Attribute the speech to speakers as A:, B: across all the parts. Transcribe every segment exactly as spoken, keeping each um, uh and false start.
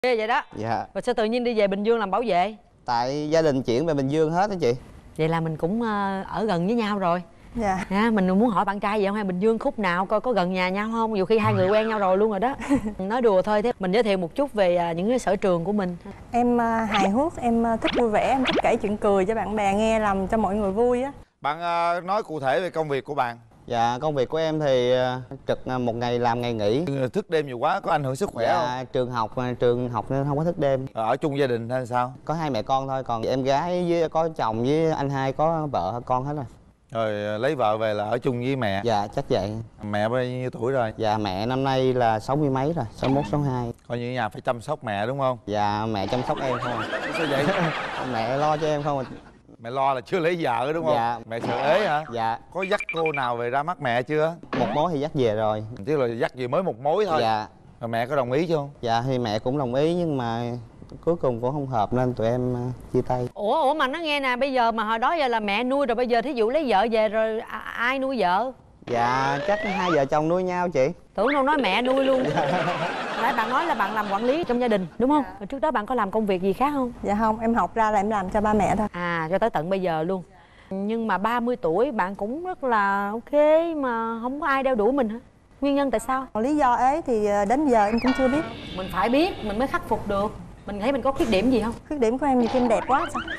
A: Ghê vậy đó.
B: Dạ.
A: Rồi sao tự nhiên đi về Bình Dương làm bảo vệ?
B: Tại gia đình chuyển về Bình Dương hết đó chị.
A: Vậy là mình cũng ở gần với nhau rồi.
C: Dạ.
A: À, mình muốn hỏi bạn trai vậy không, hay Bình Dương khúc nào coi có gần nhà nhau không? Nhiều khi hai người quen nhau rồi luôn rồi đó. Nói đùa thôi. Thế mình giới thiệu một chút về những cái sở trường của mình.
C: Em hài hước, em thích vui vẻ, em thích kể chuyện cười cho bạn bè nghe, làm cho mọi người vui á.
D: Bạn uh, nói cụ thể về công việc của bạn.
B: Dạ, công việc của em thì trực một ngày làm ngày nghỉ.
D: Thức đêm nhiều quá có ảnh hưởng sức khỏe
B: dạ,
D: không?
B: Trường học trường học nên không có thức đêm.
D: Ở chung gia đình hay sao?
B: Có hai mẹ con thôi, còn em gái với có chồng với anh hai có vợ con hết rồi.
D: Rồi lấy vợ về là ở chung với mẹ.
B: Dạ chắc vậy.
D: Mẹ bao nhiêu tuổi rồi?
B: Dạ mẹ năm nay là sáu mươi mấy rồi, sáu mốt, sáu hai.
D: Coi như nhà phải chăm sóc mẹ đúng không?
B: Dạ mẹ chăm sóc em không à.
D: Sao vậy?
B: Mẹ lo cho em không à.
D: Mẹ lo là chưa lấy vợ đúng không?
B: Dạ.
D: Mẹ sợ ế hả?
B: Dạ.
D: Có dắt cô nào về ra mắt mẹ chưa?
B: Một mối thì dắt về rồi.
D: Chứ là dắt về mới một mối thôi.
B: Dạ.
D: Rồi mẹ có đồng ý chưa?
B: Dạ thì mẹ cũng đồng ý nhưng mà cuối cùng cũng không hợp nên tụi em uh, chia tay.
A: Ủa ủa mà nó nghe nè, bây giờ mà hồi đó giờ là mẹ nuôi rồi, bây giờ thí dụ lấy vợ về rồi à, ai nuôi vợ?
B: Dạ chắc hai vợ chồng nuôi nhau chị.
A: Tưởng đâu nói mẹ nuôi luôn. Nãy bạn nói là bạn làm quản lý trong gia đình đúng không? Rồi trước đó bạn có làm công việc gì khác không?
C: Dạ không, em học ra là em làm cho ba mẹ thôi.
A: À, cho tới tận bây giờ luôn. Nhưng mà ba mươi tuổi bạn cũng rất là ok mà không có ai đeo đuổi mình hả? Nguyên nhân tại sao?
C: Lý do ấy thì đến giờ em cũng chưa biết.
A: Mình phải biết mình mới khắc phục được. Mình thấy mình có khuyết điểm gì không?
C: Khuyết điểm của em thì em đẹp quá sao?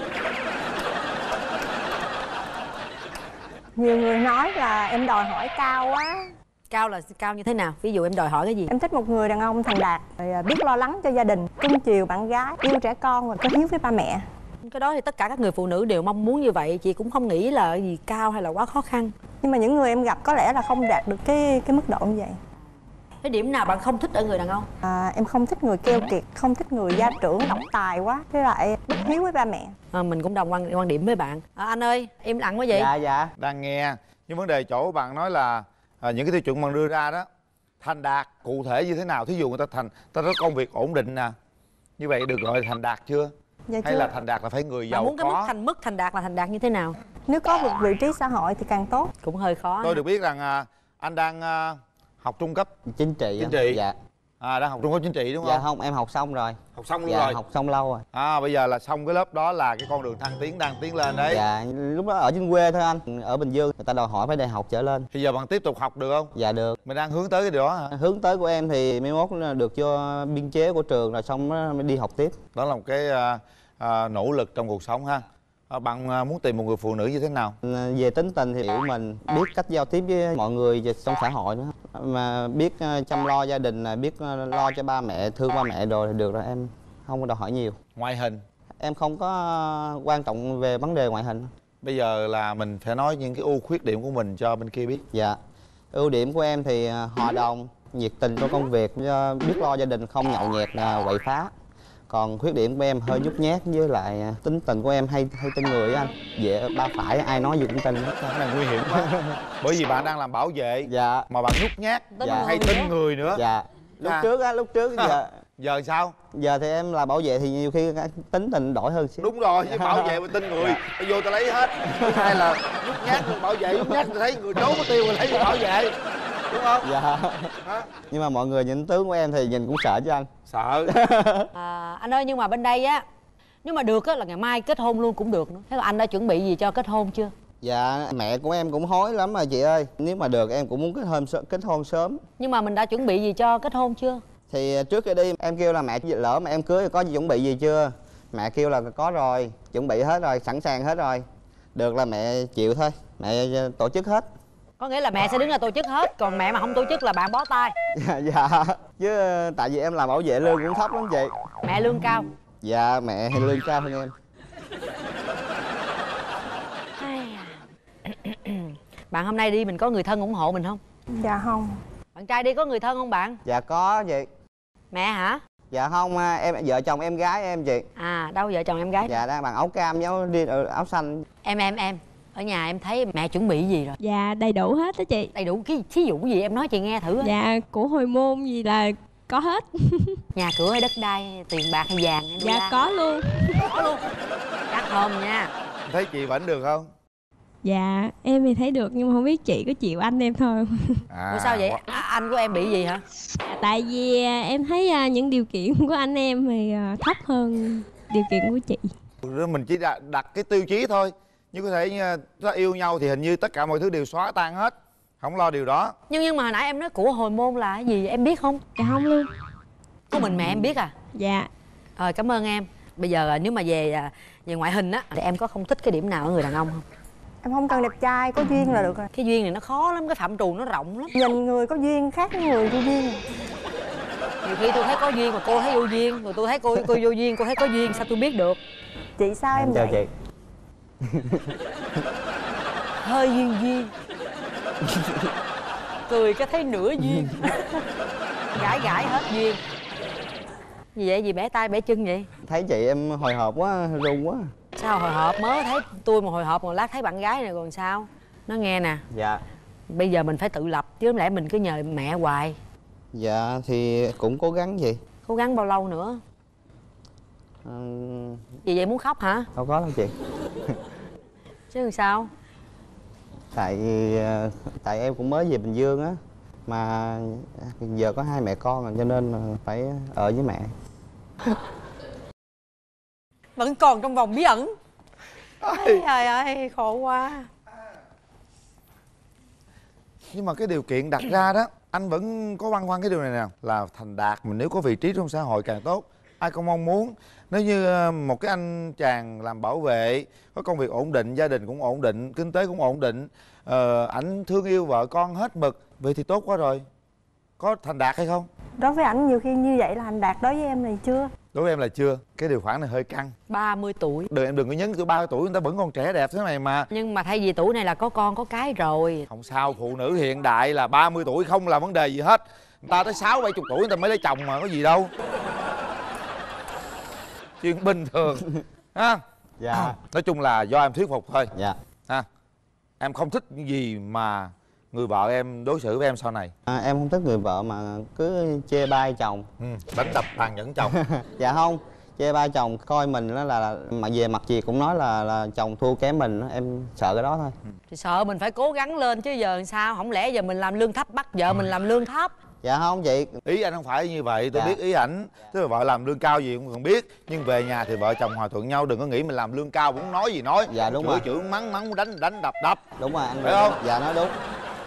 C: Nhiều người nói là em đòi hỏi cao quá.
A: Cao là cao như thế nào? Ví dụ em đòi hỏi cái gì?
C: Em thích một người đàn ông thành đạt, rồi biết lo lắng cho gia đình, cưng chiều bạn gái, yêu trẻ con và có hiếu với ba mẹ.
A: Cái đó thì tất cả các người phụ nữ đều mong muốn như vậy. Chị cũng không nghĩ là gì cao hay là quá khó khăn.
C: Nhưng mà những người em gặp có lẽ là không đạt được cái cái mức độ như vậy.
A: Cái điểm nào bạn không thích ở người đàn ông?
C: À, em không thích người keo kiệt, không thích người gia trưởng độc tài quá, với lại bất hiếu với ba mẹ.
A: À, mình cũng đồng quan quan điểm với bạn. À, anh ơi, im lặng quá vậy?
B: Dạ dạ.
D: Đang nghe. Nhưng vấn đề chỗ bạn nói là à, những cái tiêu chuẩn bạn đưa ra đó thành đạt cụ thể như thế nào? Thí dụ người ta thành ta có công việc ổn định nè, như vậy được gọi là thành đạt chưa?
C: Dạ
D: hay
C: chưa.
D: là thành đạt là phải người giàu
A: bạn muốn cái
D: có?
A: mức thành mức thành đạt là thành đạt như thế nào?
C: Nếu có một vị trí xã hội thì càng tốt.
A: Cũng hơi khó.
D: Tôi được biết rằng à, anh đang à, học trung cấp
B: Chính trị.
D: chính trị.
B: Dạ.
D: À, đang học trung cấp chính trị đúng không?
B: Dạ không, em học xong rồi.
D: Học xong luôn
B: Dạ
D: rồi.
B: học xong lâu rồi.
D: À, bây giờ là xong cái lớp đó là cái con đường thăng tiến đang tiến lên đấy.
B: Dạ lúc đó ở trên quê thôi anh. Ở Bình Dương người ta đòi hỏi phải đại học trở lên.
D: Thì giờ bạn tiếp tục học được không?
B: Dạ được.
D: Mình đang hướng tới cái điều đó hả?
B: Hướng tới của em thì mai mốt được vô biên chế của trường rồi xong mới đi học tiếp.
D: Đó là một cái à, à, nỗ lực trong cuộc sống ha. À, bạn à, muốn tìm một người phụ nữ như thế nào?
B: Về tính tình thì hiểu mình, biết cách giao tiếp với mọi người và trong xã hội nữa. Mà biết chăm lo gia đình, biết lo cho ba mẹ, thương ba mẹ rồi thì được rồi, em không có đòi hỏi nhiều.
D: Ngoại hình?
B: Em không có quan trọng về vấn đề ngoại hình.
D: Bây giờ là mình phải nói những cái ưu khuyết điểm của mình cho bên kia biết.
B: Dạ. Ưu điểm của em thì hòa đồng, nhiệt tình trong công việc, biết lo gia đình, không nhậu nhẹt, quậy phá. Còn khuyết điểm của em hơi nhút nhát, với lại tính tình của em hay hay tin người á anh. Dễ ba phải, ai nói gì cũng tin hết.
D: Cái này nguy hiểm quá. Bởi vì bạn đang làm bảo vệ.
B: Dạ.
D: Mà bạn nhút nhát,
B: dạ.
D: hay tin người nữa.
B: Dạ. Lúc
D: À.
B: trước á, lúc trước giờ
D: Giờ sao?
B: giờ thì em là bảo vệ thì nhiều khi tính tình đổi hơn xíu.
D: Đúng rồi, chứ bảo vệ mà tin người tao vô tao lấy hết. Thứ hai là nhút nhát, người bảo vệ nhút nhát, tôi thấy người trốn có tiêu rồi lấy người bảo vệ, đúng không?
B: Dạ.
D: Hả?
B: Nhưng mà mọi người nhìn tướng của em thì nhìn cũng sợ chứ anh.
D: Sợ.
A: À, anh ơi, nhưng mà bên đây á, nếu mà được á là ngày mai kết hôn luôn cũng được nữa. Thế là anh đã chuẩn bị gì cho kết hôn chưa?
B: Dạ mẹ của em cũng hối lắm mà chị ơi. Nếu mà được em cũng muốn kết hôn kết hôn sớm.
A: Nhưng mà mình đã chuẩn bị gì cho kết hôn chưa?
B: Thì trước khi đi em kêu là mẹ lỡ mà em cưới thì có chuẩn bị gì chưa? Mẹ kêu là có rồi, chuẩn bị hết rồi, sẵn sàng hết rồi. Được là mẹ chịu thôi, mẹ tổ chức hết.
A: Có nghĩa là mẹ sẽ đứng ra tổ chức hết, còn mẹ mà không tổ chức là bạn bó tay.
B: Dạ, dạ. Chứ tại vì em làm bảo vệ lương cũng thấp lắm chị.
A: Mẹ lương cao.
B: Dạ mẹ lương cao hơn em.
A: Bạn hôm nay đi mình có người thân ủng hộ mình không?
C: Dạ không.
A: Bạn trai đi có người thân không bạn?
B: Dạ có chị.
A: Mẹ hả?
B: Dạ không, em vợ chồng em gái em chị.
A: À đâu vợ chồng em gái?
B: Dạ đang bằng áo cam với đi áo xanh.
A: Em em em ở nhà em thấy mẹ chuẩn bị gì rồi?
E: Dạ đầy đủ hết đó chị.
A: Đầy đủ cái thí dụ gì em nói chị nghe thử.
E: Dạ của hồi môn gì là có hết.
A: Nhà cửa hay đất đai, tiền bạc hay vàng hay đô
E: Dạ
A: la?
E: có luôn.
A: Có luôn. Chắc hôm nha.
D: Thấy chị vẫn được không?
E: Dạ em thì thấy được nhưng mà không biết chị có chịu anh em thôi không?
D: À,
A: Ủa sao vậy? À, anh của em bị gì hả?
E: Dạ, tại vì à, em thấy à, những điều kiện của anh em thì à, thấp hơn điều kiện của chị.
D: mình chỉ đặt, đặt cái tiêu chí thôi. Nhưng có thể như ta yêu nhau thì hình như tất cả mọi thứ đều xóa tan hết. Không lo điều đó.
A: Nhưng nhưng mà hồi nãy em nói của hồi môn là cái gì em biết không?
E: Dạ không luôn.
A: Có mình mẹ em biết à?
E: Dạ.
A: Rồi cảm ơn em. Bây giờ nếu mà về về ngoại hình á thì em có không thích cái điểm nào ở người đàn ông không?
C: Em không cần đẹp trai, có duyên là được rồi.
A: Cái duyên này nó khó lắm, cái phạm trù nó rộng lắm.
C: Nhìn người có duyên khác với người vô duyên.
A: Nhiều khi tôi thấy có duyên mà cô thấy vô duyên, rồi tôi thấy cô cô vô duyên, cô thấy có duyên, sao tôi biết được?
C: Chị sao em,
B: em chào
C: vậy?
B: chị.
A: Hơi duyên duyên. Cười cái thấy nửa duyên. Gãi gãi hết duyên. Gì vậy, gì bẻ tay bẻ chân vậy?
B: Thấy chị em hồi hộp quá, run quá.
A: Sao hồi hộp, mới thấy tôi mà hồi hộp một lát thấy bạn gái này còn sao? Nó nghe nè,
B: Dạ.
A: bây giờ mình phải tự lập chứ không lẽ mình cứ nhờ mẹ hoài.
B: Dạ thì cũng cố gắng gì.
A: Cố gắng bao lâu nữa?
B: Ừ,
A: Vì vậy muốn khóc hả?
B: đâu có đâu chị.
A: Chứ làm sao?
B: Tại vì ờ, tại em cũng mới về Bình Dương á, mà giờ có hai mẹ con rồi cho nên phải ở với mẹ.
A: Vẫn còn trong vòng bí ẩn. Ôi, trời ơi khổ quá.
D: Nhưng mà cái điều kiện đặt ra đó, anh vẫn có băn khoăn cái điều này nè, là thành đạt mình nếu có vị trí trong xã hội càng tốt. Ai cũng mong muốn nếu như một cái anh chàng làm bảo vệ, có công việc ổn định, gia đình cũng ổn định, kinh tế cũng ổn định, ờ, ảnh thương yêu vợ con hết mực, vậy thì tốt quá rồi. Có thành đạt hay không?
C: Đối với ảnh nhiều khi như vậy là thành đạt, đối với em thì chưa.
D: Đối với em là chưa. Cái điều khoản này hơi căng.
A: ba mươi tuổi.
D: Đừng, em đừng có nhấn từ ba mươi tuổi, người ta vẫn còn trẻ đẹp thế này mà.
A: Nhưng mà thay vì tuổi này là có con có cái rồi.
D: Không sao, phụ nữ hiện đại là ba mươi tuổi không là vấn đề gì hết. Người ta tới sáu bảy chục tuổi người ta mới lấy chồng mà, có gì đâu. Chuyện bình thường ha.
B: Dạ.
D: Nói chung là do em thuyết phục thôi.
B: Dạ.
D: Ha. Em không thích những gì mà người vợ em đối xử với em sau này?
B: À, em không thích người vợ mà cứ chê bai chồng.
D: Ừ, đánh đập tàn nhẫn chồng.
B: Dạ không, chê bai chồng coi mình đó là, là mà về mặt gì cũng nói là là chồng thua kém mình đó. Em sợ cái đó thôi.
A: Thì sợ mình phải cố gắng lên chứ giờ làm sao? Không lẽ giờ mình làm lương thấp bắt vợ mình làm lương thấp?
B: Dạ không chị.
D: Ý anh không phải như vậy, tôi
B: Dạ.
D: biết ý ảnh. Tức là vợ làm lương cao gì cũng cần biết, nhưng về nhà thì vợ chồng hòa thuận nhau, đừng có nghĩ mình làm lương cao muốn nói gì nói.
B: Dạ đúng
D: chửi
B: rồi.
D: chửi mắng mắng đánh đánh đập đập.
B: Đúng rồi anh.
D: Phải không?
B: Dạ nói đúng.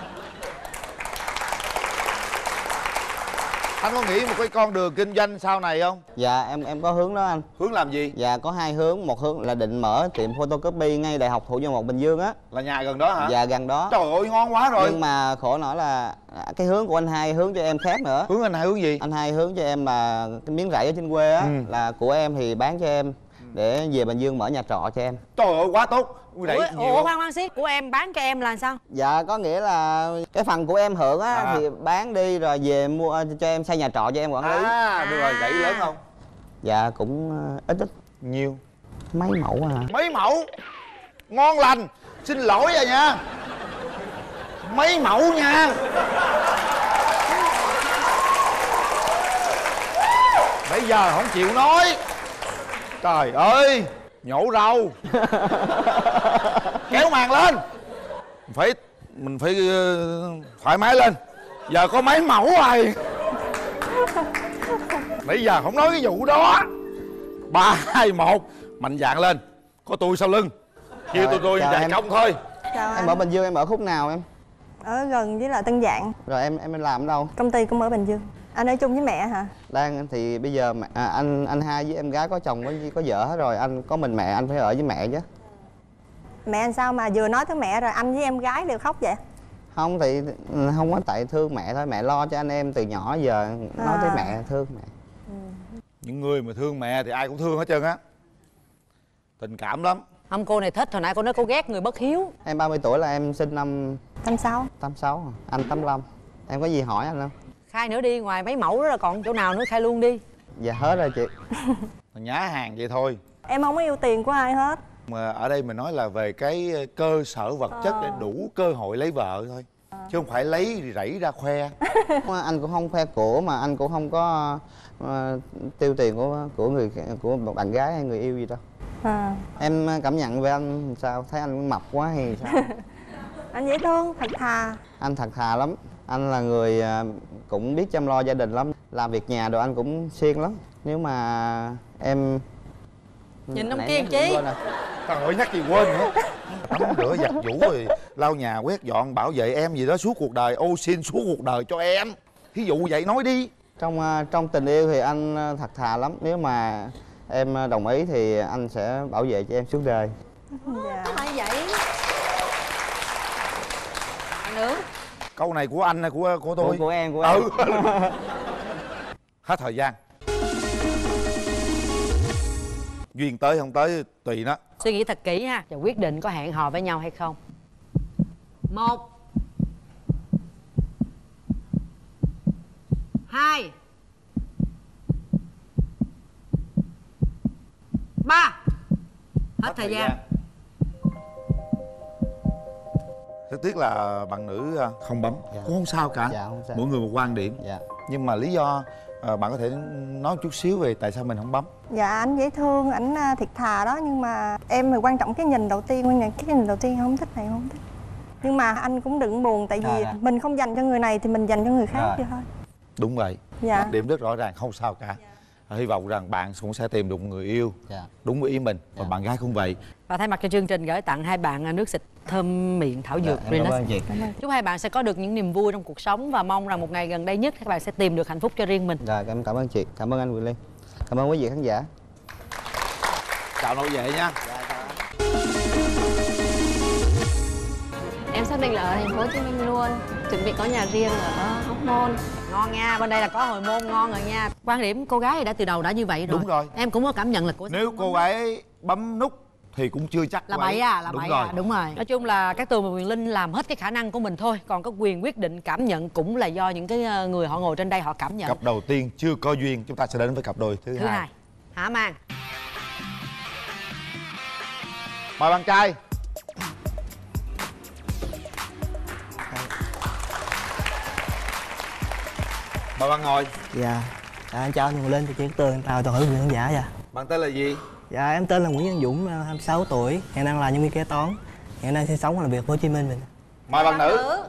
D: Anh có nghĩ một cái con đường kinh doanh sau này không?
B: Dạ em em có hướng đó anh.
D: Hướng làm gì?
B: Dạ có hai hướng, một hướng là định mở tiệm photocopy ngay Đại học Thủ Dầu Một Bình Dương á.
D: Là nhà gần đó hả?
B: Dạ gần đó.
D: Trời ơi ngon quá rồi.
B: Nhưng mà khổ nổi là cái hướng của anh hai hướng cho em khác nữa.
D: Hướng anh hai hướng gì?
B: Anh hai hướng cho em là cái miếng rẫy ở trên quê á.
D: Ừ.
B: Là của em thì bán cho em để về Bình Dương mở nhà trọ cho em.
D: Trời ơi quá tốt. Ui, đẩy
A: Ủa,
D: nhiều
A: ủa
D: không?
A: khoan khoan xí, của em bán cho em là sao?
B: Dạ có nghĩa là cái phần của em hưởng á
D: À.
B: thì bán đi rồi về mua cho em xây nhà trọ cho em quản lý.
D: À, được rồi, gãy lớn không?
B: Dạ cũng ờ, ít ít,
D: Nhiều.
B: mấy mẫu à.
D: Mấy mẫu. Ngon lành. Xin lỗi rồi nha. Mấy mẫu nha. Bây giờ không chịu nói. Trời ơi, nhổ rau. Kéo màn lên. Phải mình phải uh, thoải mái lên. Giờ có mấy mẫu rồi. Bây giờ không nói cái vụ đó. Ba hai một, mạnh dạn lên. Có tôi sau lưng. Kêu
B: Rồi,
D: tôi tôi
B: chào
D: chạy
B: em.
D: công thôi.
C: Chào
B: Em
C: anh.
B: ở Bình Dương em ở khúc nào em?
C: Ở gần với là Tân Dạng.
B: Rồi em em làm ở đâu?
C: Công ty cũng ở Bình Dương. Anh ở chung với mẹ hả?
B: Đang thì bây giờ mẹ- à, anh anh hai với em gái có chồng có có vợ hết rồi, anh có mình mẹ anh phải ở với mẹ chứ.
C: Mẹ anh sao mà vừa nói tới mẹ rồi anh với em gái đều khóc vậy?
B: Không thì ừ, không có, tại thương mẹ thôi, mẹ lo cho anh em từ nhỏ giờ nói
C: À.
B: tới mẹ thương mẹ.
D: Những người mà thương mẹ thì ai cũng thương hết trơn á. Tình cảm lắm.
A: Không, cô này thích, hồi nãy cô nói cô ghét người bất hiếu.
B: Em ba mươi tuổi là em sinh năm
C: Năm sáu.
B: tám sáu, anh tám lăm. Em có gì hỏi anh không?
A: Khai nữa đi, ngoài mấy mẫu đó là còn chỗ nào nữa khai luôn đi.
B: Dạ hết rồi chị.
D: Nhá hàng vậy thôi.
C: Em không có yêu tiền của ai hết.
D: Mà ở đây mình nói là về cái cơ sở vật chất để đủ cơ hội lấy vợ thôi. Chứ không phải lấy rẫy ra khoe.
B: Anh cũng không khoe của mà anh cũng không có ờ, tiêu tiền của của người của một bạn gái hay người yêu gì đâu.
C: À.
B: Em cảm nhận về anh sao? Thấy anh mập quá hay sao?
C: Anh dễ thương, thật thà.
B: Anh thật thà lắm. Anh là người cũng biết chăm lo gia đình lắm. Làm việc nhà đồ anh cũng siêng lắm. Nếu mà em...
A: Nhìn ông kia chí.
D: Trời ơi, nhắc gì quên nữa. Tắm rửa giặt giũ rồi lau nhà quét dọn bảo vệ em gì đó suốt cuộc đời, ô xin suốt cuộc đời cho em. Thí dụ vậy nói đi.
B: Trong trong tình yêu thì anh thật thà lắm. Nếu mà em đồng ý thì anh sẽ bảo vệ cho em suốt đời.
C: Dạ.
A: Hay vậy. Nữa.
D: Câu này của anh hay của của tôi?
B: Của, của em, của em.
D: Ừ. Hết thời gian. Duyên tới không tới tùy nó.
A: Suy nghĩ thật kỹ ha, và quyết định có hẹn hò với nhau hay không. Một, hai, ba. Hết, Hết thời gian, gian.
D: Rất tiếc là bạn nữ không bấm. Dạ. Cũng không sao cả.
B: Dạ, không sao.
D: Mỗi người một quan điểm.
B: Dạ.
D: Nhưng mà lý do à, bạn có thể nói một chút xíu về tại sao mình không bấm?
C: Dạ anh dễ thương, ảnh thiệt thà đó. Nhưng mà em thì quan trọng cái nhìn đầu tiên. Quan trọng cái nhìn đầu tiên không thích này không thích. Nhưng mà anh cũng đừng buồn. Tại vì à, mình không dành cho người này thì mình dành cho người khác chứ thôi.
D: Đúng vậy.
C: Dạ.
D: Điểm rất rõ ràng, không sao cả. Dạ. Hy vọng rằng bạn cũng sẽ tìm được một người yêu. Dạ. Đúng với ý mình. Và dạ. bạn gái cũng vậy.
A: Và thay mặt cho chương trình gửi tặng hai bạn nước xịt thơm miệng thảo dược.
B: Dạ, cảm ơn chị.
A: Chúc hai bạn sẽ có được những niềm vui trong cuộc sống. Và mong rằng một ngày gần đây nhất các bạn sẽ tìm được hạnh phúc cho riêng mình.
B: Dạ, em cảm ơn chị. Cảm ơn anh Quyền Linh. Cảm ơn quý vị khán giả.
D: Chào nội vệ nha.
F: Em xác định là ở thành phố Hồ Chí Minh luôn. Chuẩn bị có nhà riêng ở Hóc Môn.
A: Ngon nha, bên đây là có hồi môn ngon rồi nha. Quan điểm cô gái đã từ đầu đã như vậy rồi.
D: Đúng rồi.
A: Em cũng có cảm nhận là của
D: nếu cô ấy bấm nút thì cũng chưa chắc
A: là bậy à, là
D: đúng
A: bậy
D: rồi.
A: à, đúng rồi. Nói chung là các Tường và Quyền Linh làm hết cái khả năng của mình thôi. Còn có quyền quyết định cảm nhận cũng là do những cái người họ ngồi trên đây họ cảm nhận.
D: Cặp đầu tiên chưa có duyên, chúng ta sẽ đến với cặp đôi thứ,
A: thứ
D: hai.
A: hai. Hả Mang?
D: Mời bạn trai. Mời bạn ngồi.
G: Dạ, dạ anh chào anh Quyền Linh, chị Cát Tường, chào toàn thể quý vị khán giả. Dạ.
D: Bạn tên là gì?
G: Dạ em tên là Nguyễn Văn Dũng, hai mươi sáu tuổi, hiện đang là nhân viên kế toán, hiện đang sinh sống và làm việc ở Hồ Chí Minh mình.
D: Mời bạn nữ.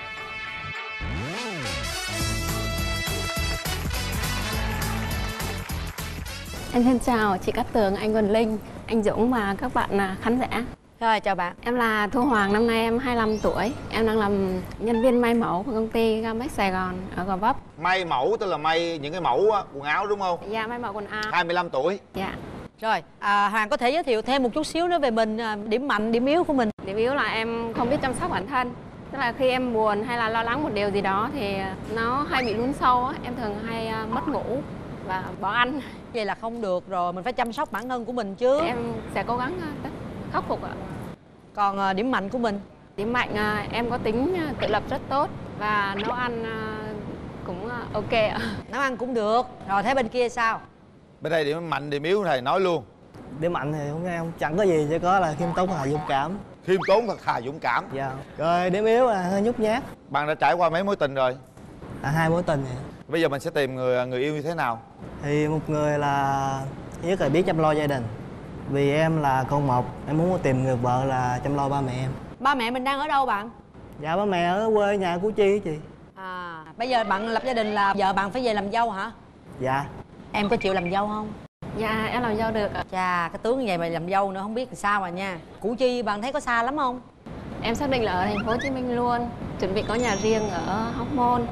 F: Em xin chào chị Cát Tường, anh Quyền Linh, anh Dũng và các bạn khán giả.
A: Rồi, chào bạn.
F: Em là Thu Hoàng, năm nay em hai mươi lăm tuổi. Em đang làm nhân viên may mẫu của công ty Gamex Sài Gòn ở Gò Vấp.
D: May mẫu tức là may những cái mẫu quần áo đúng không?
F: Dạ, may mẫu quần áo.
D: hai mươi lăm tuổi.
F: Dạ.
A: Rồi, à, Hoàng có thể giới thiệu thêm một chút xíu nữa về mình, điểm mạnh, điểm yếu của mình.
F: Điểm yếu là em không biết chăm sóc bản thân. Tức là khi em buồn hay là lo lắng một điều gì đó thì nó hay bị lún sâu á. Em thường hay mất ngủ và bỏ ăn.
A: Vậy là không được rồi, mình phải chăm sóc bản thân của mình chứ.
F: Thì em sẽ cố gắng khắc phục ạ.
A: Còn à, điểm mạnh của mình?
F: Điểm mạnh à, em có tính tự lập rất tốt và nấu ăn à, cũng à, ok ạ.
A: Nấu ăn cũng được. Rồi thế bên kia sao?
D: Bên đây điểm mạnh, điểm yếu thầy nói luôn.
G: Điểm mạnh thì không em chẳng có gì, chỉ có là khiêm tốn và dũng cảm.
D: Khiêm tốn thật thà dũng cảm.
G: Dạ. Rồi điểm yếu là hơi nhút nhát.
D: Bạn đã trải qua mấy mối tình rồi?
G: À, hai mối tình vậy.
D: Bây giờ mình sẽ tìm người người yêu như thế nào?
G: Thì một người là thứ nhất là biết chăm lo gia đình. Vì em là con một, em muốn tìm người vợ là chăm lo ba mẹ em.
A: Ba mẹ mình đang ở đâu bạn?
G: Dạ ba mẹ ở quê nhà Củ Chi chị.
A: À, bây giờ bạn lập gia đình là vợ bạn phải về làm dâu hả?
G: Dạ.
A: Em có chịu làm dâu không?
F: Dạ em làm dâu được ạ.
A: Chà, cái tướng như vậy mà làm dâu nữa không biết làm sao à nha. Củ Chi bạn thấy có xa lắm không?
F: Em xác định là ở thành phố Hồ Chí Minh luôn. Chuẩn bị có nhà riêng ở Hóc Môn.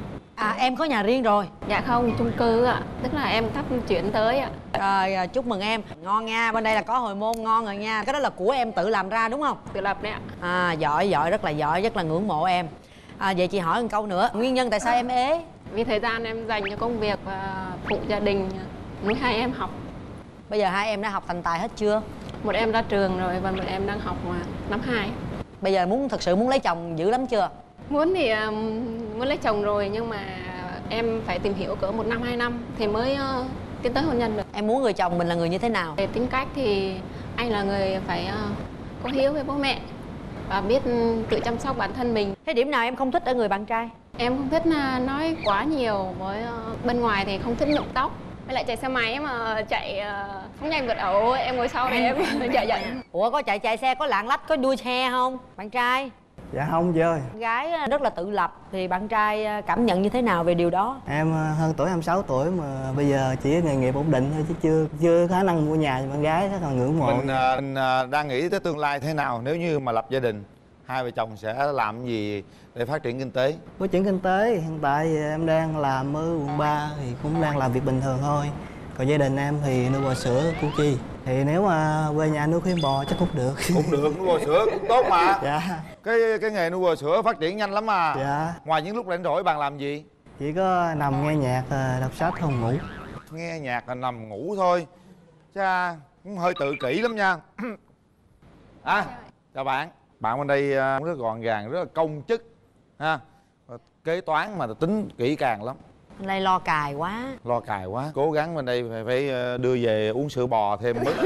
A: À em có nhà riêng rồi?
F: Dạ không, chung cư ạ. Tức là em sắp chuyển tới ạ.
A: Rồi chúc mừng em. Ngon nha, bên đây là có hồi môn ngon rồi nha. Cái đó là của em tự làm ra đúng không?
F: Tự lập đấy ạ.
A: À giỏi, giỏi, rất là giỏi, rất là ngưỡng mộ em. À, vậy chị hỏi một câu nữa, nguyên nhân tại sao em ế?
F: Vì thời gian em dành cho công việc và phụ gia đình, nuôi hai em học.
A: Bây giờ hai em đã học thành tài hết chưa?
F: Một em ra trường rồi và một em đang học năm hai.
A: Bây giờ muốn thật sự muốn lấy chồng dữ lắm chưa?
F: Muốn thì uh, muốn lấy chồng rồi nhưng mà em phải tìm hiểu cỡ một năm hai năm thì mới uh, tiến tới hôn nhân được.
A: Em muốn người chồng mình là người như thế nào?
F: Về tính cách thì anh là người phải uh, có hiếu với bố mẹ và biết tự chăm sóc bản thân mình.
A: Thế điểm nào em không thích ở người bạn trai?
F: Em không thích uh, nói quá nhiều với uh, bên ngoài thì không thích nhuộm tóc Với lại chạy xe máy mà chạy uh, phóng nhanh vượt ẩu, em ngồi sau này em chạy chạy.
A: Ủa có chạy chạy xe có lạng lách có đua xe không bạn trai?
G: Dạ không chị ơi.
A: Gái rất là tự lập thì bạn trai cảm nhận như thế nào về điều đó?
G: Em hơn tuổi hai mươi sáu tuổi mà bây giờ chỉ nghề nghiệp ổn định thôi chứ chưa chưa khả năng mua nhà cho bạn gái, rất là ngưỡng mộ.
D: Mình, uh, mình uh, đang nghĩ tới tương lai thế nào nếu như mà lập gia đình, hai vợ chồng sẽ làm gì để phát triển kinh tế?
G: Phát triển kinh tế hiện tại em đang làm ở quận ba thì cũng đang làm việc bình thường thôi. Còn gia đình em thì nuôi bò sữa Củ Chi. Thì nếu mà quê nhà nuôi khuyên bò chắc cũng được. Cũng
D: được, nuôi bò sữa cũng tốt mà.
G: Dạ.
D: Cái cái nghề nuôi bò sữa phát triển nhanh lắm mà.
G: Dạ.
D: Ngoài những lúc rảnh rỗi bạn làm gì?
G: Chỉ có nằm nghe nhạc, đọc sách không ngủ.
D: Nghe nhạc là nằm ngủ thôi. Cha cũng hơi tự kỷ lắm nha. À, chào bạn. Bạn bên đây rất gọn gàng, rất là công chức ha. Kế toán mà tính kỹ càng lắm.
A: Bên đây lo cài quá.
D: Lo cài quá. Cố gắng bên đây phải, phải đưa về uống sữa bò thêm mức.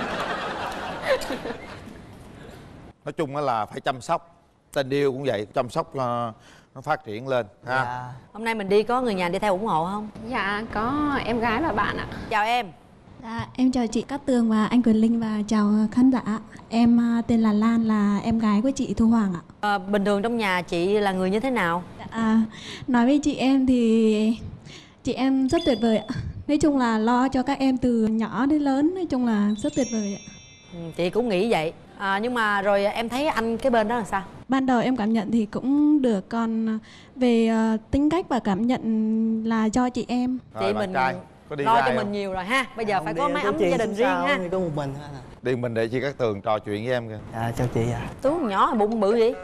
D: Nói chung là phải chăm sóc. Tình yêu cũng vậy, chăm sóc nó phát triển lên ha.
G: Dạ.
A: Hôm nay mình đi có người nhà đi theo ủng hộ không?
F: Dạ có em gái và bạn ạ.
A: Chào em.
H: Dạ, em chào chị Cát Tường và anh Quyền Linh và chào khán giả. Em tên là Lan, là em gái của chị Thu Hoàng ạ.
A: À, bình thường trong nhà chị là người như thế nào?
H: À, nói với chị em thì chị em rất tuyệt vời ạ. Nói chung là lo cho các em từ nhỏ đến lớn, nói chung là rất tuyệt vời ạ.
A: Ừ, chị cũng nghĩ vậy. À, nhưng mà rồi em thấy anh cái bên đó là sao?
H: Ban đầu em cảm nhận thì cũng được, còn về uh, tính cách và cảm nhận là do chị em.
D: Rồi,
A: chị
D: bạn
A: mình
D: trai, có đi
A: lo cho
D: không?
A: mình nhiều rồi ha. Bây giờ
G: Không
A: phải
G: đi,
A: có mái
G: có
A: ấm
G: chị
A: gia đình
G: cũng
A: riêng
G: sao,
A: ha.
G: có một mình thôi.
D: Đi mình để chị Cát Tường trò chuyện với em kìa.
G: Dạ chào chị ạ.
A: Tướng nhỏ bụng bự vậy?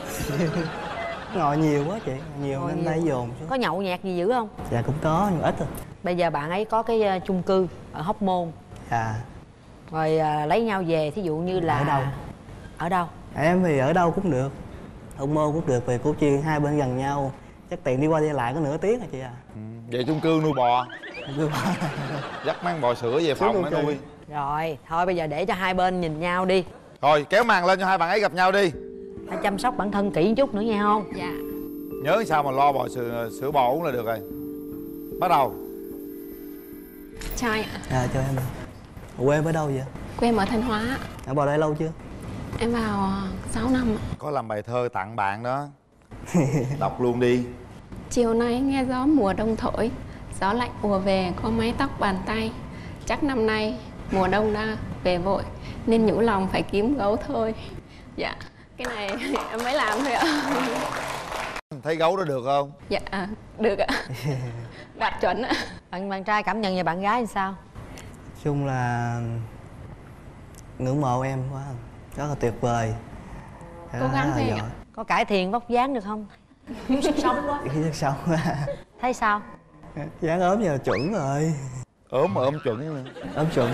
G: Ngồi nhiều quá chị, nhiều
A: Ngồi
G: nên
A: nhiều.
G: tay dồn xuống.
A: Có nhậu nhẹt gì dữ không?
G: Dạ cũng có nhưng ít thôi.
A: Bây giờ bạn ấy có cái uh, chung cư ở Hóc Môn.
G: Dạ.
A: Rồi uh, lấy nhau về, thí dụ như là
G: Ở đâu?
A: Ở đâu?
G: Em thì ở đâu cũng được, Hóc Môn cũng được, về Củ Chi hai bên gần nhau, chắc tiện đi qua đi lại có nửa tiếng rồi chị à.
D: Ừ. Về chung cư nuôi bò. Dắt mang bò sữa về phòng để nuôi.
A: Rồi, thôi bây giờ để cho hai bên nhìn nhau đi.
D: Rồi kéo màn lên cho hai bạn ấy gặp nhau đi.
A: Phải chăm sóc bản thân kỹ chút nữa nha không?
F: Dạ.
D: Nhớ sao mà lo bò sữa, sữa bò uống là được rồi. Bắt đầu.
F: Chào anh ạ.
G: Dạ cho em. Quê em ở đâu vậy?
F: Quê em ở Thanh Hóa.
G: Ở vào đây lâu chưa?
F: Em vào sáu năm ạ.
D: Có làm bài thơ tặng bạn đó. Đọc luôn đi.
F: Chiều nay nghe gió mùa đông thổi, gió lạnh ùa về có mái tóc bàn tay. Chắc năm nay mùa đông đã về vội nên nhủ lòng phải kiếm gấu thôi. Dạ, cái này em mới làm thôi ạ.
D: Thấy gấu đó được không?
F: Dạ, được ạ. Đạt chuẩn ạ.
A: Bạn bạn trai cảm nhận về bạn gái thì sao?
G: Chung là ngưỡng mộ em quá, rất là tuyệt vời.
F: Cố gắng thôi ạ.
A: Có cải thiện vóc dáng được không? Thiếu sức sống quá.
G: Thiếu sức sống quá.
A: Thấy sao?
G: Dáng ốm giờ chuẩn rồi.
D: Ốm mà ốm chuẩn nữa.
G: Ốm chuẩn.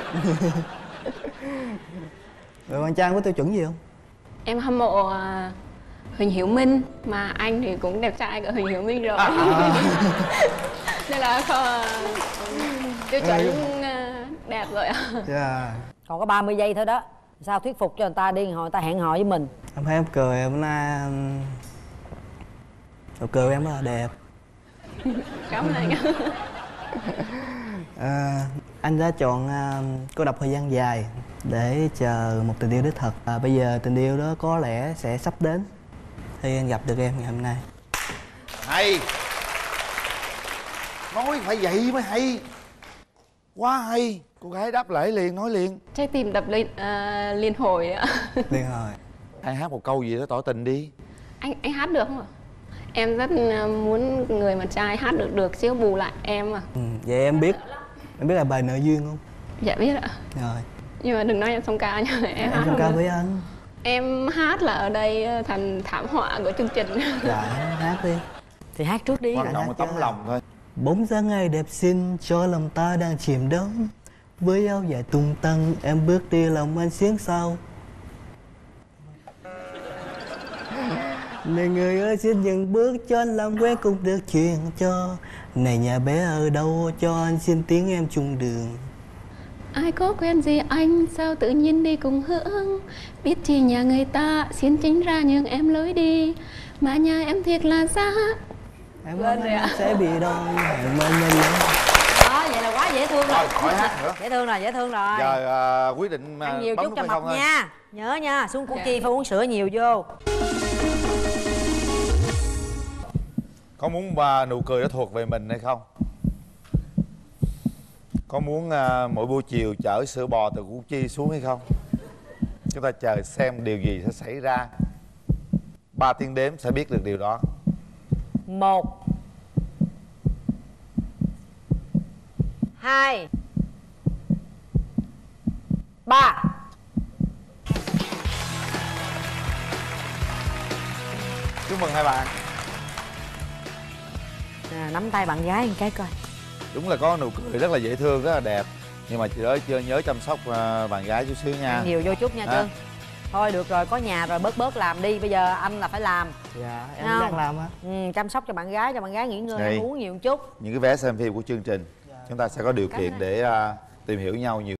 G: Rồi bạn trai có tiêu chuẩn gì không?
F: Em hâm mộ uh, Huỳnh Hiểu Minh, mà anh thì cũng đẹp trai của Huỳnh Hiểu Minh rồi. À. Nên là uh, tiêu chuẩn uh, đẹp rồi ạ.
G: Yeah.
A: Còn có ba mươi giây thôi đó. Sao thuyết phục cho người ta đi, hồi người ta hẹn hò với mình.
G: Em thấy em cười hôm nay nụ cười em rất là đẹp.
F: Cảm ơn anh.
G: À, anh đã chọn uh, cô độc thời gian dài để chờ một tình yêu đích thực. À, bây giờ tình yêu đó có lẽ sẽ sắp đến khi anh gặp được em ngày hôm nay.
D: Hay. Nói phải vậy mới hay. Quá hay. Cô gái đáp lại liền, nói liền.
F: Trái tim đập lên uh, liên hồi ạ.
G: Liên hồi.
D: Anh hát một câu gì đó tỏ tình đi.
F: Anh anh hát được không ạ? Em rất muốn người mà trai hát được được chứ bù lại em à.
G: Ừ, vậy em biết em biết là bài Nợ Duyên không?
F: Dạ biết ạ.
G: Rồi.
F: Nhưng mà đừng nói em song ca nha. Em,
G: em
F: hát
G: song ca với anh.
F: Em hát là ở đây thành thảm họa của chương trình.
G: Dạ hát đi.
A: Thì hát trước đi.
D: Quan trọng là tấm lòng thôi.
G: Bóng dáng ai đẹp xinh cho lòng ta đang chìm đắm. Với áo dài tung tăng em bước đi lòng anh xiếng sau. Này người ơi xin dừng bước cho anh làm quen cũng được chuyện cho. Này nhà bé ở đâu cho anh xin tiếng em chung đường.
F: Ai có quen gì anh sao tự nhiên đi cùng hướng. Biết chi nhà người ta xin chính ra nhường em lối đi. Mà nhà em thiệt là xa.
G: Em lên rồi ạ. Sẽ bị đau hẹn mà nhanh.
A: Đó vậy là quá dễ thương rồi.
D: Rồi khỏi hát nữa.
A: Dễ thương rồi, dễ thương rồi.
D: Giờ à, quyết định à,
A: ăn nhiều
D: bấm
A: chút
D: nút
A: cho
D: hay
A: mập
D: không thôi.
A: nha. Nhớ nha, xuống Củ Chi phải uống sữa nhiều vô.
D: Có muốn à, nụ cười đó thuộc về mình hay không? Có muốn à, mỗi buổi chiều chở sữa bò từ Củ Chi xuống hay không? Chúng ta chờ xem điều gì sẽ xảy ra. Ba tiếng đếm sẽ biết được điều đó.
A: Một, hai, ba.
D: Chúc mừng hai bạn.
A: À, nắm tay bạn gái một cái coi.
D: Đúng là có nụ cười rất là dễ thương, rất là đẹp. Nhưng mà chị ơi, chưa nhớ chăm sóc à, bạn gái chút xíu nha.
A: Ăn nhiều vô chút nha
D: À.
A: Trương. Thôi được rồi, có nhà rồi, bớt bớt làm đi. Bây giờ anh là phải làm.
G: Dạ em
A: Không?
G: đang làm á.
A: Ừ, chăm sóc cho bạn gái, cho bạn gái nghỉ ngơi,
D: Đây.
A: ăn uống nhiều một chút.
D: Những cái vé xem phim của chương trình, chúng ta sẽ có điều kiện để à, tìm hiểu nhau nhiều